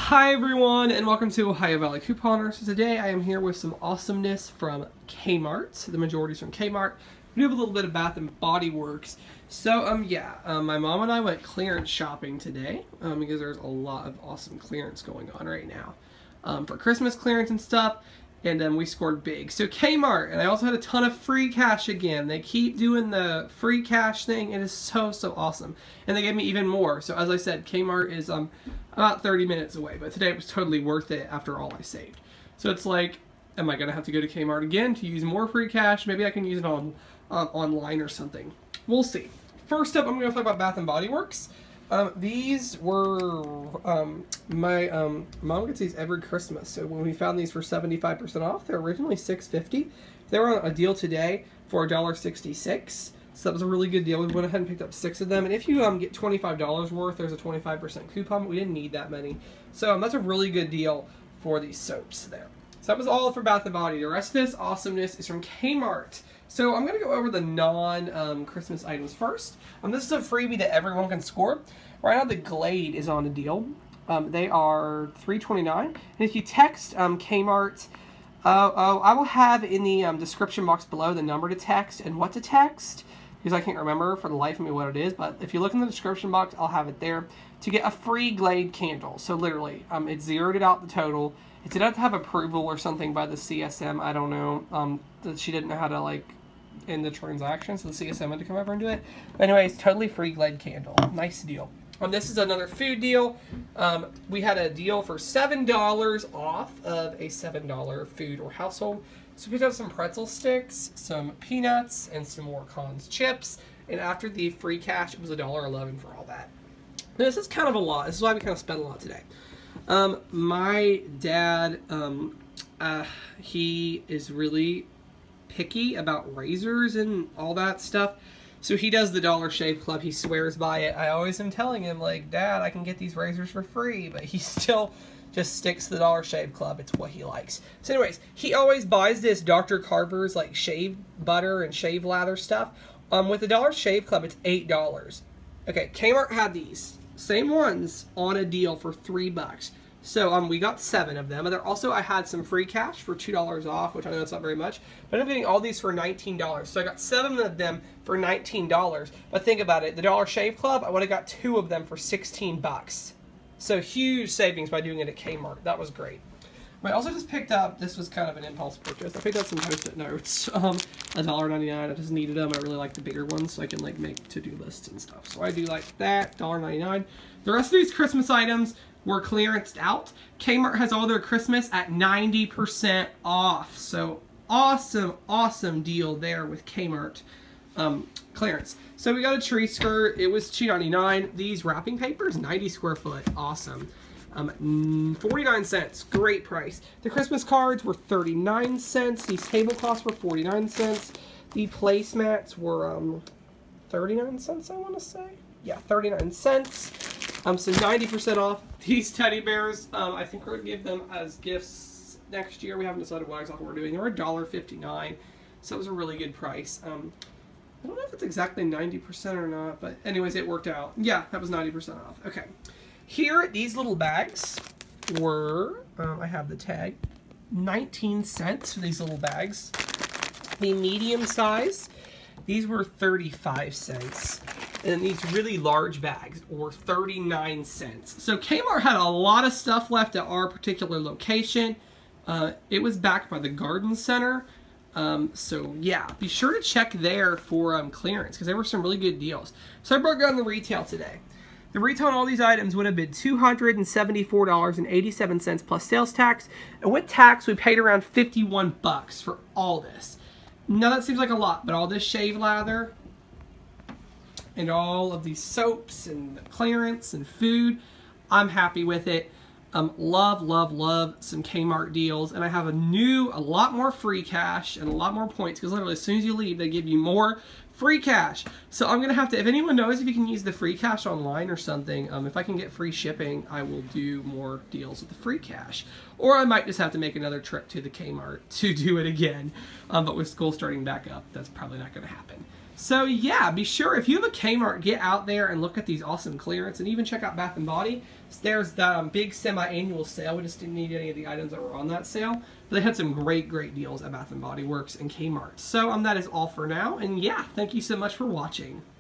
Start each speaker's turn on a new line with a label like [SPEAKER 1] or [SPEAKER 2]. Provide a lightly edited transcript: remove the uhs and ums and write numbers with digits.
[SPEAKER 1] Hi everyone, and welcome to Ohio Valley Couponer. So today I am here with some awesomeness from Kmart. The majority is from Kmart. We do have a little bit of Bath and Body Works. So my mom and I went clearance shopping today because there's a lot of awesome clearance going on right now for Christmas clearance and stuff. And we scored big. So Kmart, and I also had a ton of free cash again. They keep doing the free cash thing. It is so awesome. And they gave me even more. So as I said, Kmart is about 30 minutes away. But today it was totally worth it after all I saved. So it's like, am I going to have to go to Kmart again to use more free cash? Maybe I can use it on online or something. We'll see. First up, I'm going to talk about Bath and Body Works. These were, my mom gets these every Christmas, so when we found these for 75% off, they're originally $6.50. They were on a deal today for $1.66, so that was a really good deal. We went ahead and picked up 6 of them, and if you get $25 worth, there's a 25% coupon. We didn't need that many, so that's a really good deal for these soaps there. So that was all for Bath & Body. The rest of this awesomeness is from Kmart. So I'm going to go over the non-Christmas items first. This is a freebie that everyone can score. Right now the Glade is on a deal. They are $3.29. And if you text Kmart, I will have in the description box below the number to text and what to text, because I can't remember for the life of me what it is. But if you look in the description box, I'll have it there to get a free Glade candle. So literally, it zeroed it out the total. It did have to have approval or something by the CSM. I don't know. That she didn't know how to end the transaction, so the CSM had to come over and do it. But anyways, totally free Glade candle. Nice deal. This is another food deal. We had a deal for $7 off of a $7 food or household. So we picked up some pretzel sticks, some peanuts, and some more Cons chips. And after the free cash, it was $1.11 for all that. Now, this is kind of a lot. This is why we kind of spent a lot today. My dad, he is really picky about razors and all that stuff. So he does the Dollar Shave Club. He swears by it. I always am telling him, like, Dad, I can get these razors for free. But he still just sticks to the Dollar Shave Club. It's what he likes. So anyways, he always buys this Dr. Carver's, like, shave butter and shave lather stuff. With the Dollar Shave Club, it's $8. Okay, Kmart had these same ones on a deal for $3. So we got 7 of them, and I had some free cash for $2 off, which I know it's not very much, but I'm getting all these for $19. So I got 7 of them for $19. But think about it, the Dollar Shave Club, I would have got 2 of them for $16. So huge savings by doing it at Kmart. That was great. I also just picked up, this was kind of an impulse purchase, I picked up some Post-it notes, $1.99, I just needed them. I really like the bigger ones, so I can make to-do lists and stuff. So I do like that, $1.99. The rest of these Christmas items were clearanced out. Kmart has all their Christmas at 90% off. So awesome deal there with Kmart clearance. So we got a tree skirt. It was $2.99. These wrapping papers, 90 square foot. Awesome. 49 cents. Great price. The Christmas cards were 39 cents. These tablecloths were 49 cents. The placemats were 39 cents, I want to say. Yeah, 39 cents. So 90% off. These teddy bears, I think we're going to give them as gifts next year. We haven't decided what exactly we're doing. They were $1.59, so it was a really good price. I don't know if it's exactly 90% or not, but anyways, it worked out. Yeah, that was 90% off. Okay. Here, these little bags were, I have the tag, 19 cents for these little bags. The medium size, these were 35 cents. And these really large bags were 39 cents. So Kmart had a lot of stuff left at our particular location. It was backed by the Garden Center. So yeah, be sure to check there for clearance, because there were some really good deals. So I broke down the retail today. The retail on all these items would have been $274.87 plus sales tax. And with tax, we paid around 51 bucks for all this. Now that seems like a lot, but all this shave lather and all of these soaps and clearance and food, I'm happy with it. Love some Kmart deals. And I have a lot more free cash and a lot more points, because literally as soon as you leave, they give you more free cash. So I'm going to have to, if anyone knows if you can use the free cash online or something, if I can get free shipping, I will do more deals with the free cash. Or I might just have to make another trip to the Kmart to do it again. But with school starting back up, that's probably not going to happen. So yeah, be sure if you have a Kmart, get out there and look at these awesome clearance, and even check out Bath & Body. There's the big semi-annual sale. We just didn't need any of the items that were on that sale. But they had some great deals at Bath & Body Works and Kmart. So that is all for now. And yeah, thank you so much for watching.